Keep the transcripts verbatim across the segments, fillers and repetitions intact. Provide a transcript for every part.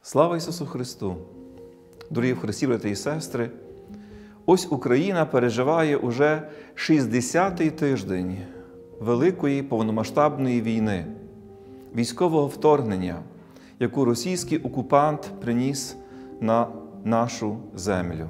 Слава Ісусу Христу! Дорогі в Христі, брати і сестри! Ось Україна переживає уже шістдесятий тиждень великої повномасштабної війни, військового вторгнення, яку російський окупант приніс на нашу землю.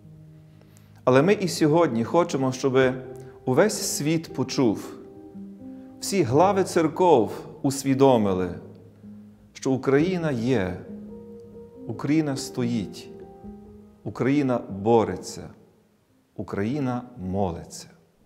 Але ми і сьогодні хочемо, щоб увесь світ почув, всі глави церков усвідомили, що Україна є, Україна стоїть, Україна бореться, Україна молиться.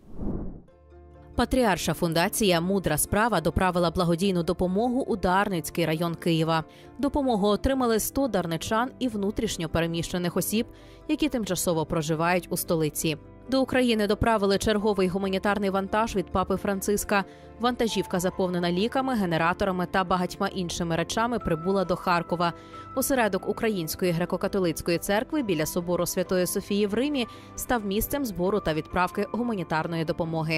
Патріарша фундація «Мудра справа» доправила благодійну допомогу у Дарницький район Києва. Допомогу отримали сто дарничан і внутрішньо переміщених осіб, які тимчасово проживають у столиці. До України доправили черговий гуманітарний вантаж від папи Франциска. Вантажівка, заповнена ліками, генераторами та багатьма іншими речами, прибула до Харкова. Осередок Української греко-католицької церкви біля собору Святої Софії в Римі став місцем збору та відправки гуманітарної допомоги.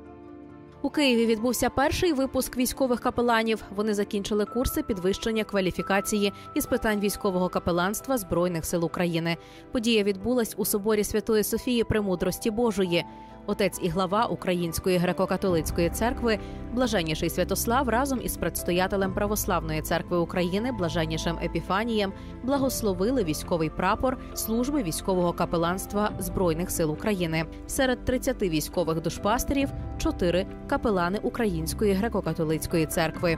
У Києві відбувся перший випуск військових капеланів. Вони закінчили курси підвищення кваліфікації із питань військового капеланства Збройних сил України. Подія відбулась у соборі Святої Софії Премудрості Божої. Отець і глава Української греко-католицької церкви Блаженніший Святослав разом із предстоятелем Православної церкви України Блаженнішим Епіфанієм благословили військовий прапор служби військового капеланства Збройних сил України. Серед тридцяти військових душпастерів – чотири капелани Української греко-католицької церкви.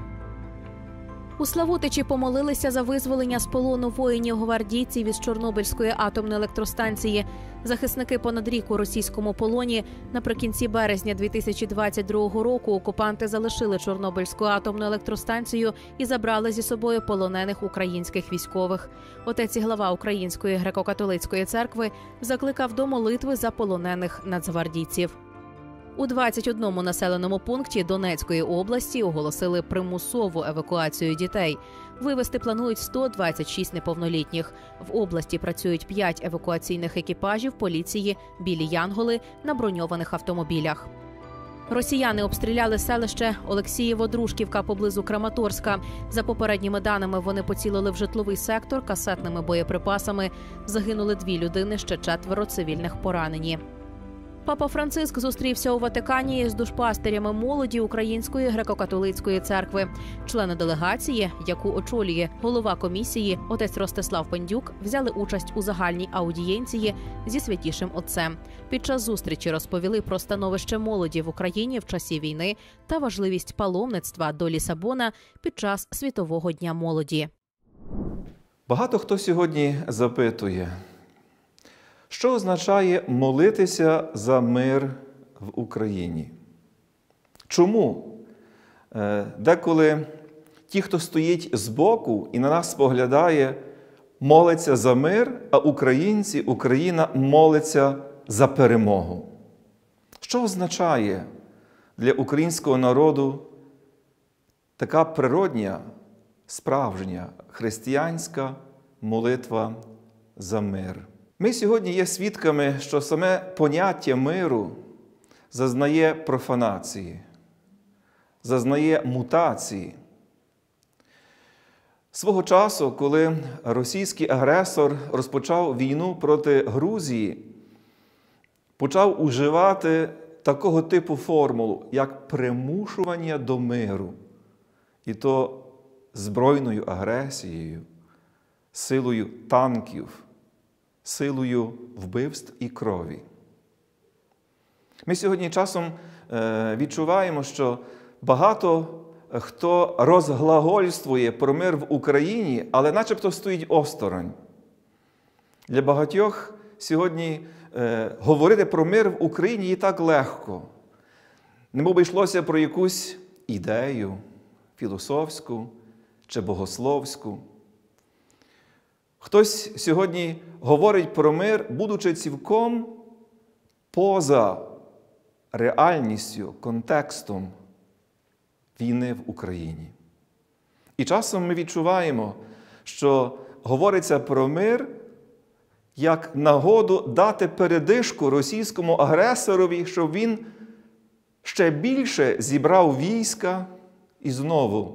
У Славутичі помолилися за визволення з полону воїнів-гвардійців із Чорнобильської атомної електростанції. Захисники понад рік у російському полоні. Наприкінці березня дві тисячі двадцять другого року окупанти залишили Чорнобильську атомну електростанцію і забрали зі собою полонених українських військових. Отець і глава Української греко-католицької церкви закликав до молитви за полонених нацгвардійців. У двадцять одному населеному пункті Донецької області оголосили примусову евакуацію дітей. Вивезти планують сто двадцять шість неповнолітніх. В області працюють п'ять евакуаційних екіпажів поліції «Білі Янголи» на броньованих автомобілях. Росіяни обстріляли селище Олексієво-Дружківка поблизу Краматорська. За попередніми даними, вони поцілили в житловий сектор касетними боєприпасами. Загинули дві людини, ще четверо цивільних поранені. Папа Франциск зустрівся у Ватикані з душпастерями молоді Української греко-католицької церкви. Члени делегації, яку очолює голова комісії отець Ростислав Пендюк, взяли участь у загальній аудієнції зі Святішим Отцем. Під час зустрічі розповіли про становище молоді в Україні в часі війни та важливість паломництва до Лісабона під час Світового дня молоді. Багато хто сьогодні запитує, що означає молитися за мир в Україні? Чому деколи ті, хто стоїть збоку і на нас споглядає, моляться за мир, а українці, Україна молиться за перемогу? Що означає для українського народу така природня, справжня, християнська молитва за мир? Ми сьогодні є свідками, що саме поняття миру зазнає профанації, зазнає мутації. Свого часу, коли російський агресор розпочав війну проти Грузії, почав уживати такого типу формулу, як примушування до миру. І то збройною агресією, силою танків, силою вбивств і крові. Ми сьогодні часом відчуваємо, що багато хто розглагольствує про мир в Україні, але начебто стоїть осторонь. Для багатьох сьогодні говорити про мир в Україні є так легко. Немов би йшлося про якусь ідею філософську чи богословську. Хтось сьогодні говорить про мир, будучи цілком поза реальністю, контекстом війни в Україні. І часом ми відчуваємо, що говориться про мир як нагоду дати передишку російському агресорові, щоб він ще більше зібрав війська і знову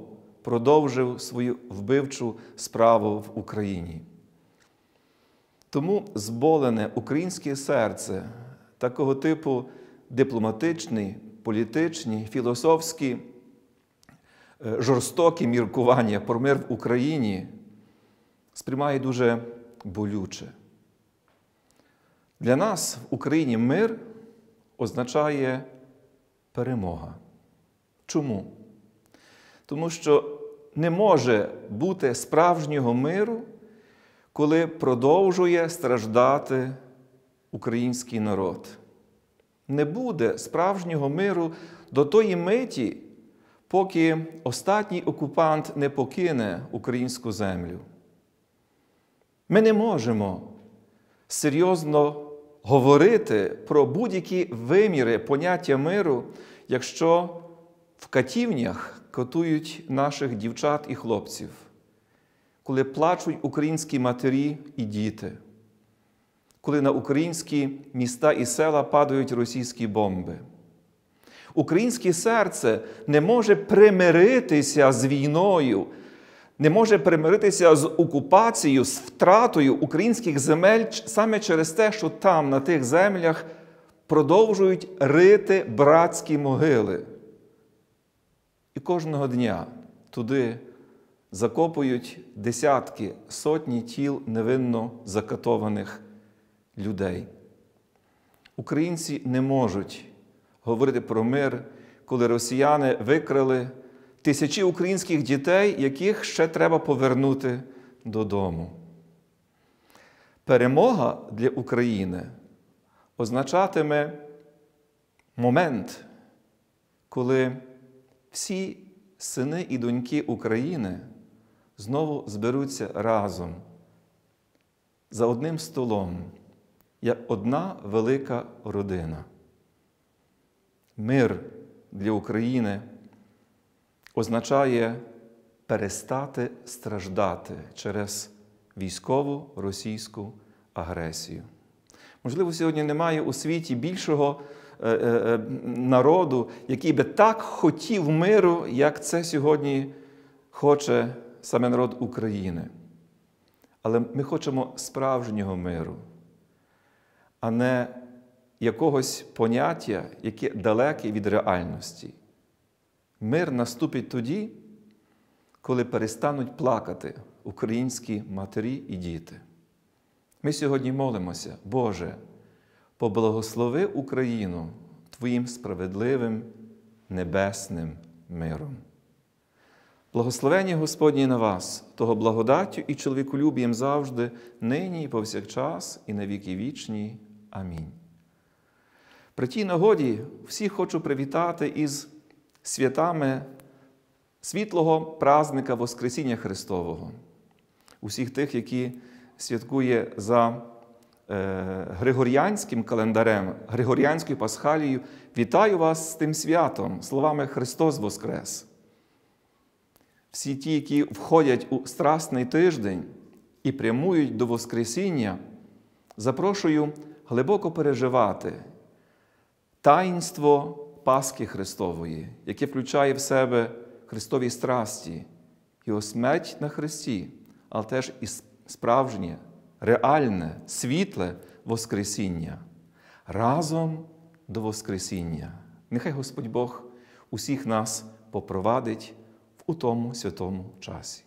продовжив свою вбивчу справу в Україні. Тому зболене українське серце такого типу дипломатичні, політичні, філософські, жорстокі міркування про мир в Україні сприймає дуже болюче. Для нас в Україні мир означає перемога. Чому? Тому що не може бути справжнього миру, коли продовжує страждати український народ. Не буде справжнього миру до тої миті, поки останній окупант не покине українську землю. Ми не можемо серйозно говорити про будь-які виміри поняття миру, якщо в катівнях катують наших дівчат і хлопців, коли плачуть українські матері і діти, коли на українські міста і села падають російські бомби. Українське серце не може примиритися з війною, не може примиритися з окупацією, з втратою українських земель саме через те, що там, на тих землях, продовжують рити братські могили. І кожного дня туди закопують десятки, сотні тіл невинно закатованих людей. Українці не можуть говорити про мир, коли росіяни викрали тисячі українських дітей, яких ще треба повернути додому. Перемога для України означатиме момент, коли всі сини і доньки України знову зберуться разом за одним столом, як одна велика родина. Мир для України означає перестати страждати через військову російську агресію. Можливо, сьогодні немає у світі більшого е, е, народу, який би так хотів миру, як це сьогодні хоче саме народ України. Але ми хочемо справжнього миру, а не якогось поняття, яке далеке від реальності. Мир наступить тоді, коли перестануть плакати українські матері і діти. Ми сьогодні молимося: Боже, поблагослови Україну Твоїм справедливим небесним миром. Благословення Господнє на вас, того благодаттю і чоловіколюбієм завжди, нині і повсякчас, і на віки вічні. Амінь. При тій нагоді всіх хочу привітати із святами світлого праздника Воскресіння Христового. Усіх тих, які святкує за е, Григоріанським календарем, Григоріанською Пасхалією, вітаю вас з тим святом, словами «Христос Воскрес». Всі ті, які входять у Страсний тиждень і прямують до Воскресіння, запрошую глибоко переживати таїнство Пасхи Христової, яке включає в себе Христові страсті, Його смерть на Христі, але теж і справжнє, реальне, світле Воскресіння. Разом до Воскресіння. Нехай Господь Бог усіх нас попровадить у тому святому часі.